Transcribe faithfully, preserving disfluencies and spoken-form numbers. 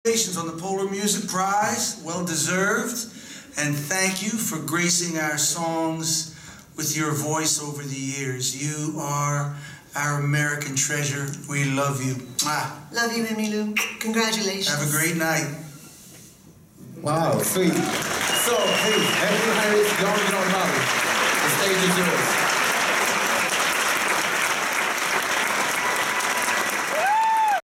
Congratulations on the Polar Music Prize, well deserved, and thank you for gracing our songs with your voice over the years. You are our American treasure. We love you. Ah. Love you, Emmylou. Congratulations. Have a great night. Wow, sweet. So, hey, Emmylou Harris, John John Marley.